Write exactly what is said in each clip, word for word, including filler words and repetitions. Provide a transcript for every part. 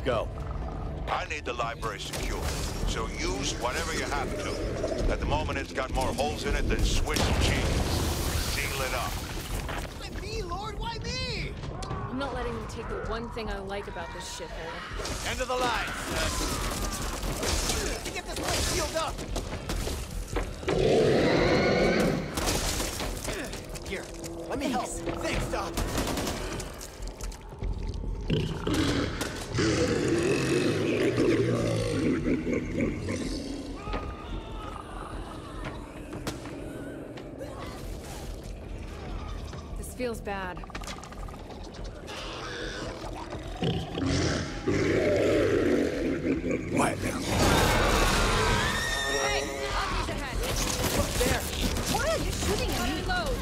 go. I need the library secure, so use whatever you have to. At the moment, it's got more holes in it than Swiss cheese. Seal it up. Why me, Lord? Why me? I'm not letting them take the one thing I like about this shithole. End of the line, son. To get this place sealed up. Here, let me help. Thanks, Doc. This feels bad. Quiet now. Hey, Obvi's ahead. Look there. Why are you shooting at me? Reload.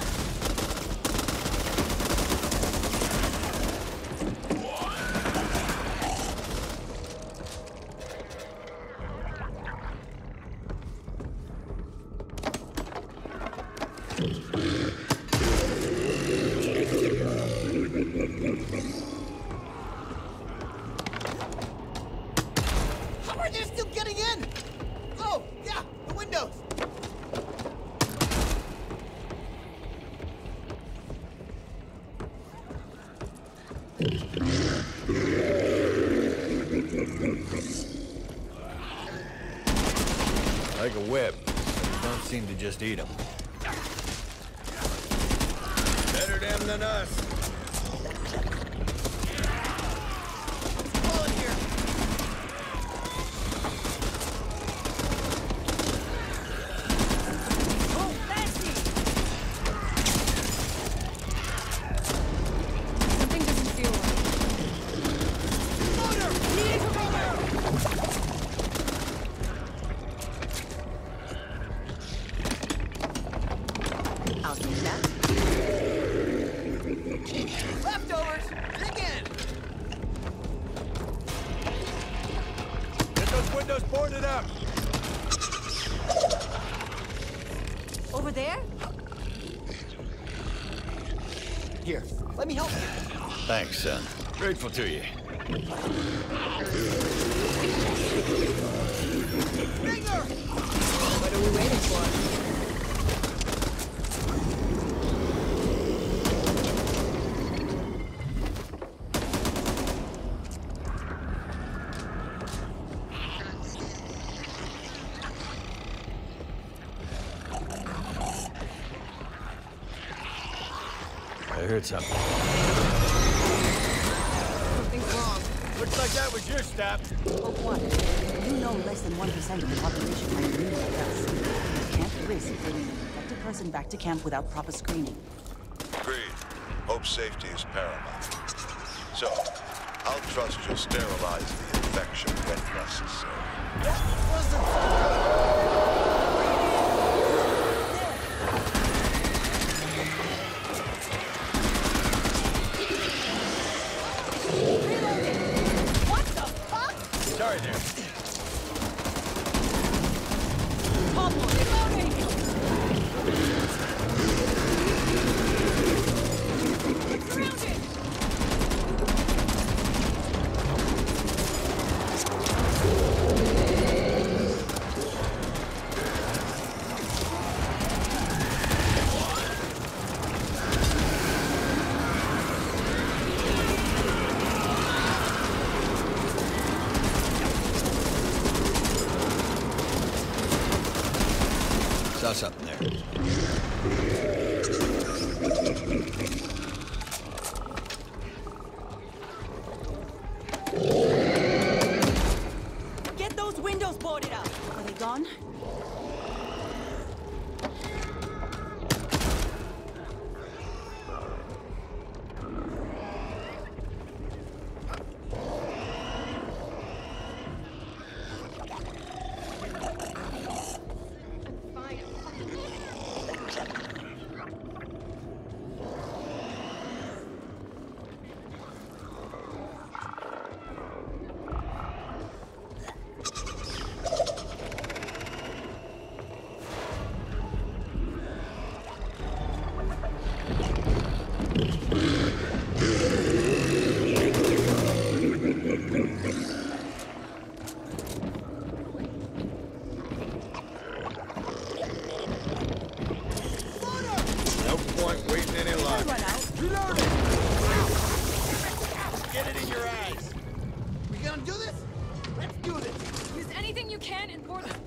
How are they still getting in? Oh, yeah, the windows. Like a web. Don't seem to just eat them. Better them than us. Pull in here. Oh, fancy! Something doesn't feel right. Motor! Need cover! I'll take that. Leftovers! Dig in! Get those windows boarded up. Over there? Here, let me help you. Thanks, son. Grateful to you. Finger! What are we waiting for? I heard something. Something's wrong. Looks like that was your step. Hope one. You know less than one percent of the population are immune like us. You can't risk bringing an infected person back to camp without proper screening. Agreed. Hope safety is paramount. So, I'll trust you'll sterilize the infection when necessary. That wasn't so good. What the fuck? Sorry there. Pablo, reloading! Surrounded! Saw something there. Get those windows boarded up! Are they gone?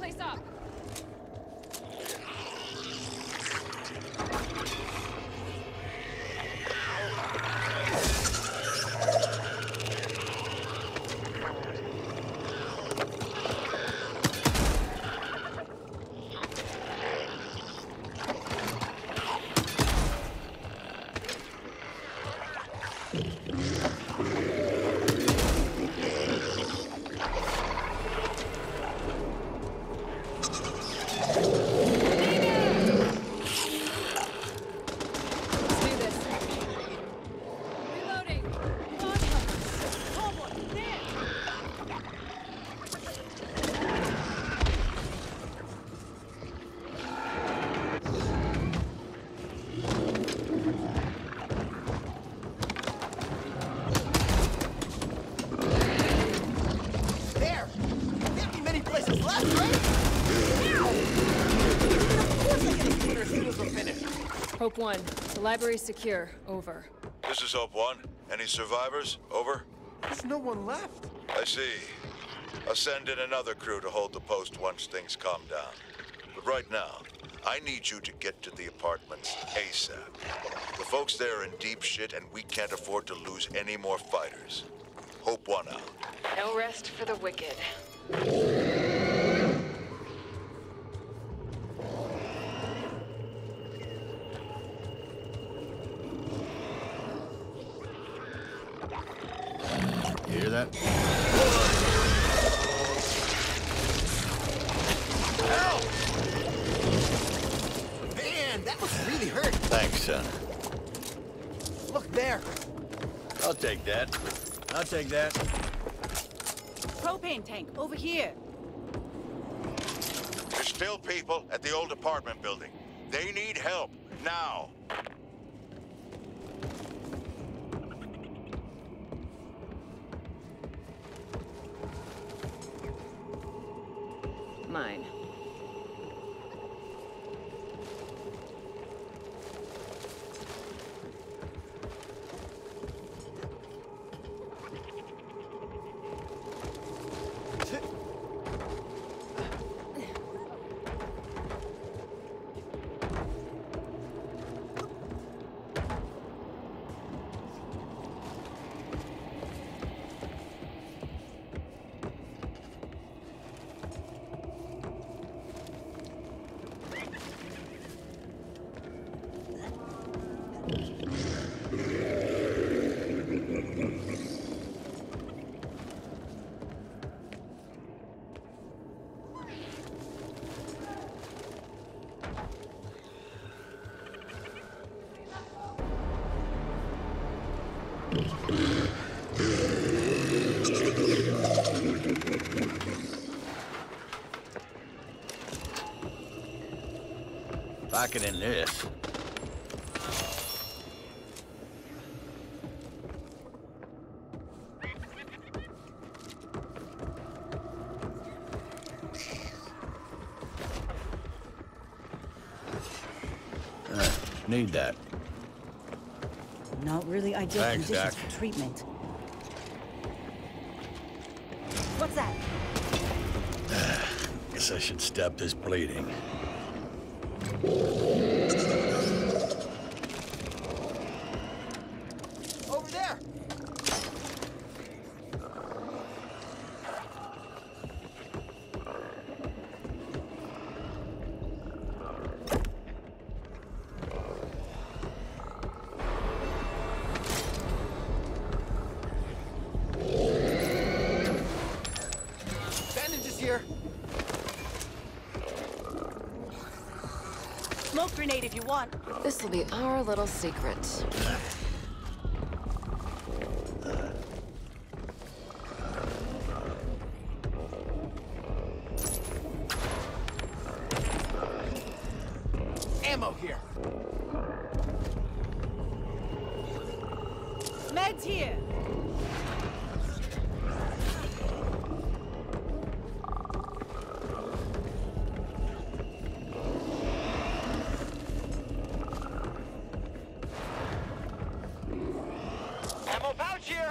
place up. Hope one. The library's secure. Over. This is Hope one. Any survivors? Over. There's no one left. I see. I'll send in another crew to hold the post once things calm down. But right now, I need you to get to the apartments ASAP. The folks there are in deep shit, and we can't afford to lose any more fighters. Hope one out. No rest for the wicked. You hear that? Help! Man, that must really hurt. Thanks, son. Look there. I'll take that. I'll take that. Propane tank, over here. There's still people at the old apartment building. They need help, now. Mine. Lock it in this. Uh, need that. Not really ideal Thanks, conditions Doc. for treatment. What's that? Guess I should stop this bleeding. Over there. Bandages here. Smoke grenade if you want. This'll be our little secret. Ammo here. Meds here. Ammo pouch here.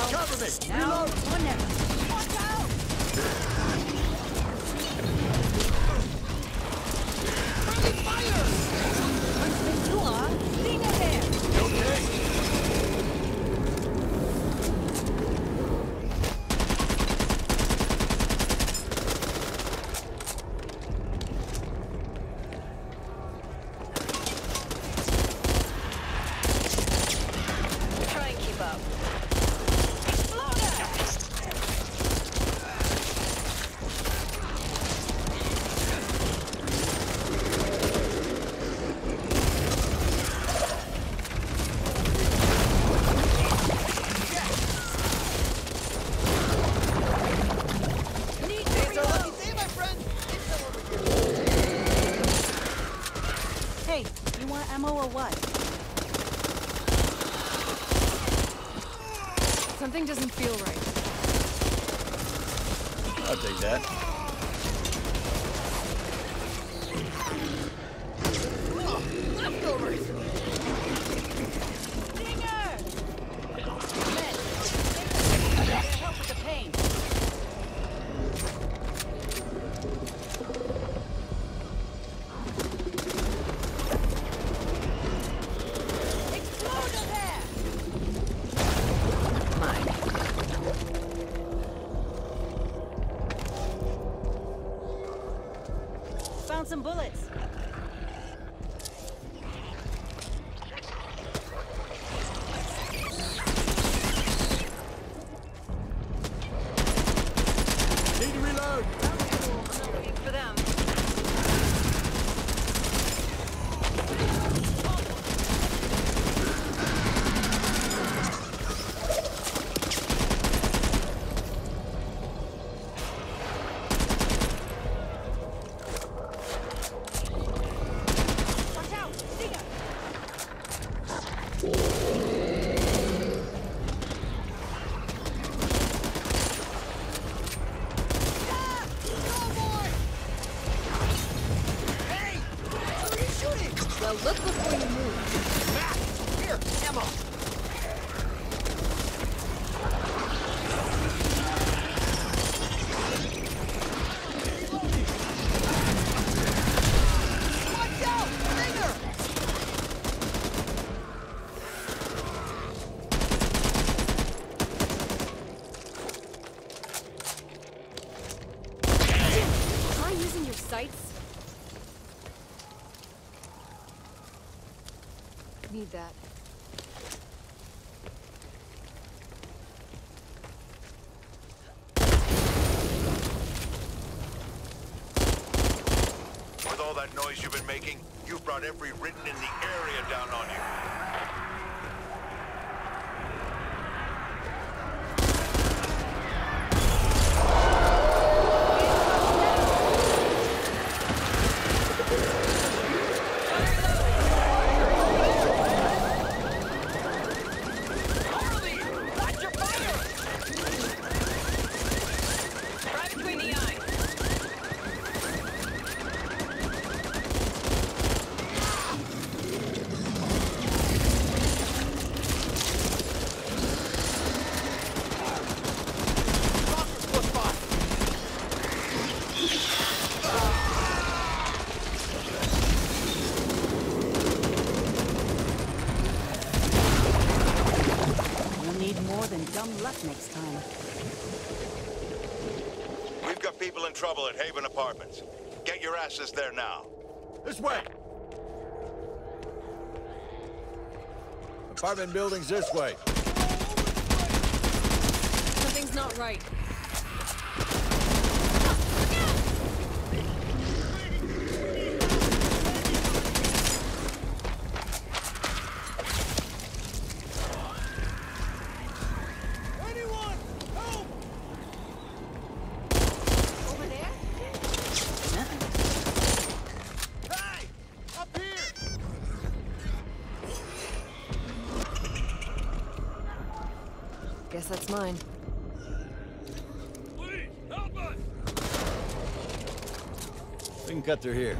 Now. Cover me! Now Reload! or never. Watch out! Friendly fire! You are. Lean in there. Okay. Try and keep up. It's our lucky day, my friend! It's still over here. Hey, you want ammo or what? Something doesn't feel right. I'll take that. Leftovers! Stinger! Men, help with the pain. Exploder there! Mine. Found some bullets. Need to reload! Looking for them. Watch out! Stinger! Ah! Go, boy! Hey! Who are you shooting? Well, look before you move. Matt! Here, ammo! Watch out! Stinger! Try using your sights. Need that. With all that noise you've been making, you've brought every Ridden in the area down on you. Watch your fire! Right between the eyes. Stalker's close by! We'll need more than dumb luck next time. We've got people in trouble at Haven Apartments. Get your asses there now. This way! Apartment buildings this way. Something's not right. Anyone! Help! Over there? Uh-uh. Hey! Up here! Guess that's mine. Please, help us! We can cut through here.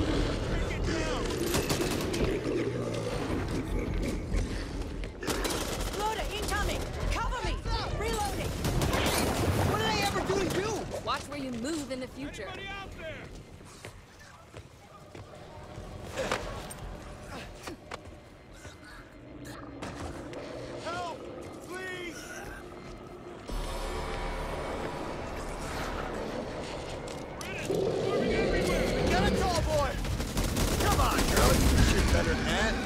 Get down! where you move in the future. Anybody out there? Help! Please! Moving everywhere! Get a tall boy! Come on, Charlie. You can shoot better than that.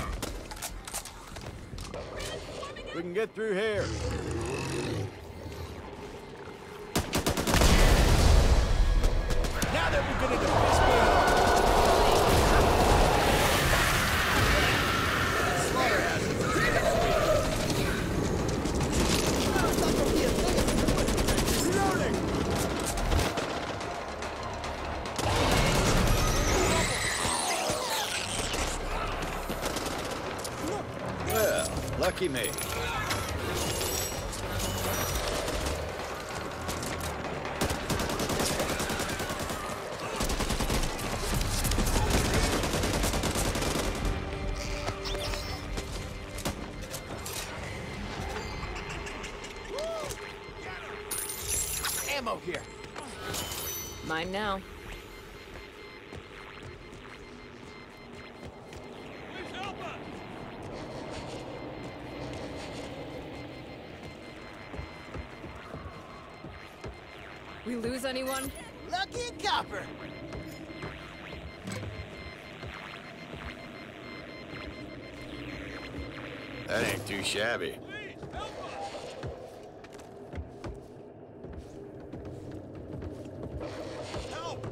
We can get through here. Now they're beginning to piss me off. Slaughterhouses. Reloading. Well, lucky me. Ammo here. Mine now. Please help us! We lose anyone? Lucky copper. That ain't too shabby. Please help us! Help!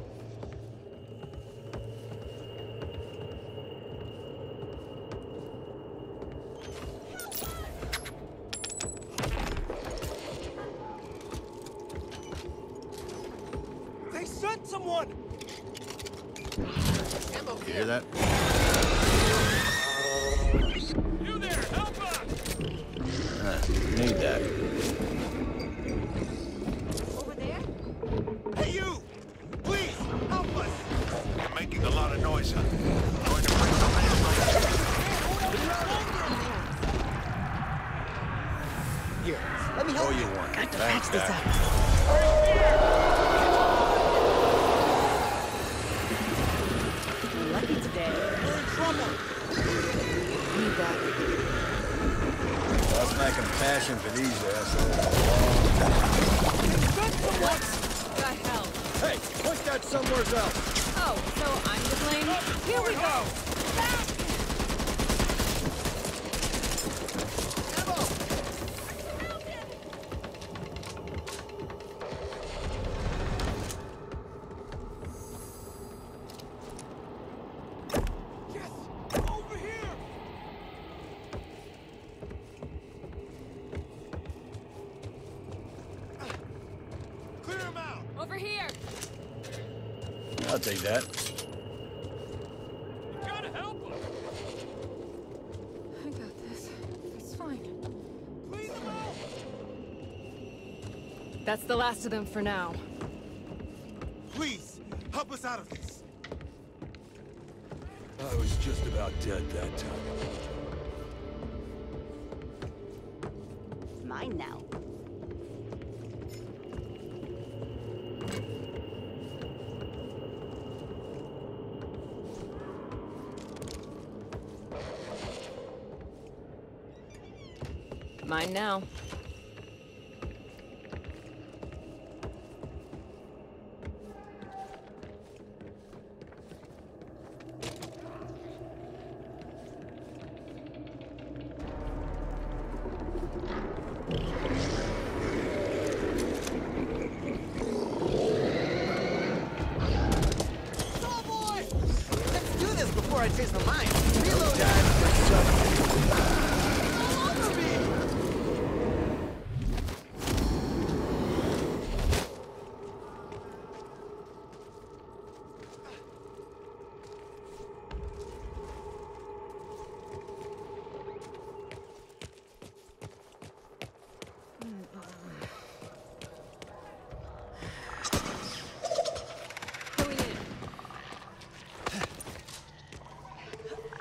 They sent someone! Ammo You here. hear that? You there, help us! Uh, need that. Over there? Hey, you! Please, help us! You're making a lot of noise, huh? Going to bring something Here, let me Oh, help you you. want it. Got to Thanks, patch this Dak. up. We're lucky today. We're in trouble. Need that. I've been making passion for these assholes. What the hell? Hey, point that somewhere else. Oh, so I'm to blame? Here we go! Back! Ammo. Yes! Over here! Clear him out! Over here! I'll take that. You gotta help us! I got this. It's fine. Clean them out! That's the last of them for now. Please, help us out of this. I was just about dead that time. It's mine now. Mine now. Tall boy. Let's do this before I change my mind. Reload. All over me. Going in.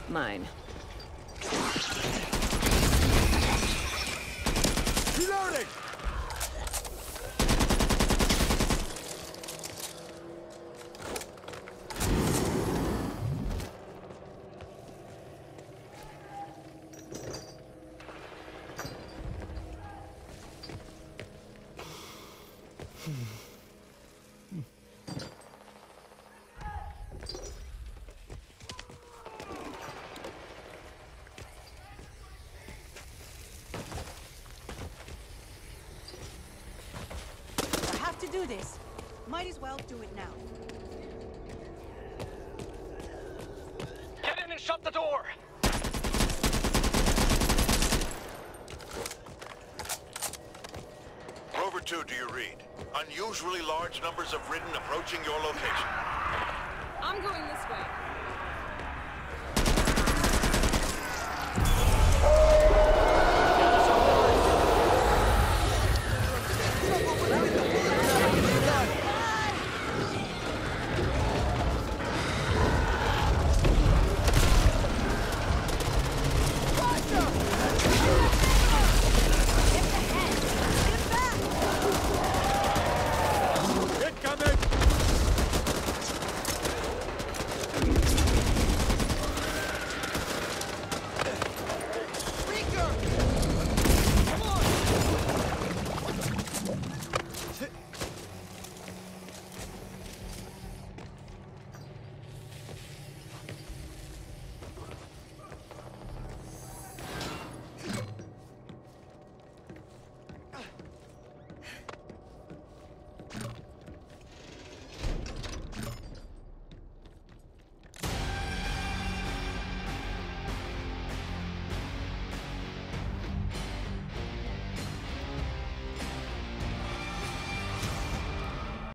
Mine. Reloading! To do this. Might as well do it now. Get in and shut the door! Rover two, do you read? Unusually large numbers of Ridden approaching your location. I'm going this way.